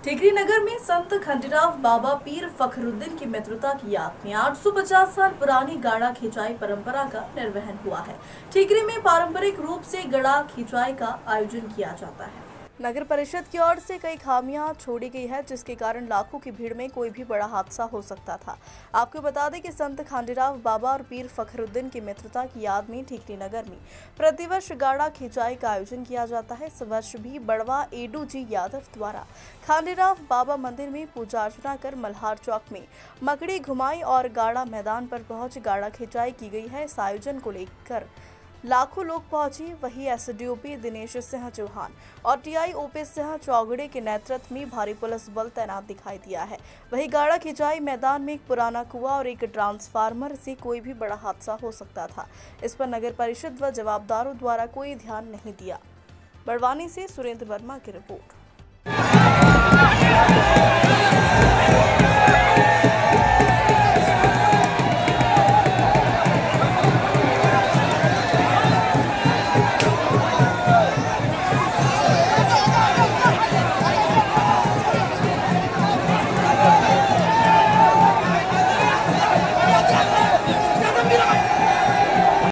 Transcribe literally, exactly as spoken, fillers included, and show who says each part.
Speaker 1: ठीकरी नगर में संत खंडेराव बाबा पीर फखरुद्दीन की मित्रता की याद में आठ सौ पचास साल पुरानी गाड़ा खिंचाई परंपरा का निर्वहन हुआ है। ठीकरी में पारंपरिक रूप से गड़ा खिंचाई का आयोजन किया जाता है। नगर परिषद की ओर से कई खामियां छोड़ी गई है, जिसके कारण लाखों की भीड़ में कोई भी बड़ा हादसा हो सकता था। आपको बता दें कि संत खंडेराव बाबा और पीर फखरुद्दीन की मित्रता की याद में ठीकरी नगर में प्रतिवर्ष गाड़ा खिंचाई का आयोजन किया जाता है। इस वर्ष भी बड़वा एडू जी यादव द्वारा खंडेराव बाबा मंदिर में पूजा अर्चना कर मल्हार चौक में मकड़ी घुमाई और गाड़ा मैदान पर पहुंच गाड़ा खिंचाई की गई है। इस आयोजन को लेकर लाखों लोग पहुंचे। वहीं एसडीओपी दिनेश सिंह चौहान और टीआई ओपी सिंह चौगड़े के नेतृत्व में भारी पुलिस बल तैनात दिखाई दिया है। वहीं गाड़ा खिंचाई मैदान में एक पुराना कुआं और एक ट्रांसफार्मर से कोई भी बड़ा हादसा हो सकता था। इस पर नगर परिषद व जवाबदारों द्वारा कोई ध्यान नहीं दिया। बड़वानी से सुरेंद्र वर्मा की रिपोर्ट।